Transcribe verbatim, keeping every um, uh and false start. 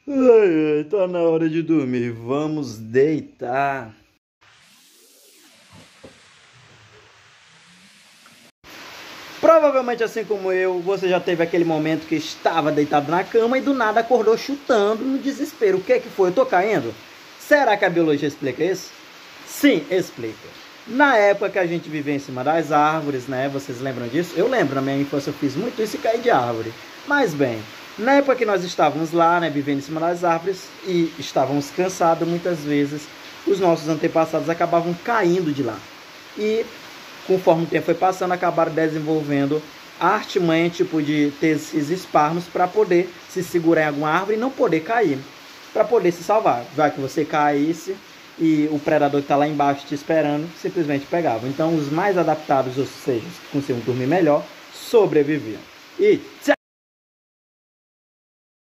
Ai, ai, tá na hora de dormir. Vamos deitar. Provavelmente, assim como eu, você já teve aquele momento que estava deitado na cama e do nada acordou chutando no desespero. O que é que foi? Eu tô caindo? Será que a biologia explica isso? Sim, explica. Na época que a gente vivia em cima das árvores, né? Vocês lembram disso? Eu lembro, na minha infância eu fiz muito isso e caí de árvore. Mas bem, na época que nós estávamos lá, né, vivendo em cima das árvores e estávamos cansados, muitas vezes os nossos antepassados acabavam caindo de lá. E conforme o tempo foi passando, acabaram desenvolvendo a artimanha tipo de ter esses esparnos para poder se segurar em alguma árvore e não poder cair, para poder se salvar. Vai que você caísse e o predador que está lá embaixo te esperando simplesmente pegava. Então os mais adaptados, ou seja, os que conseguiam dormir melhor, sobreviviam. E tchau!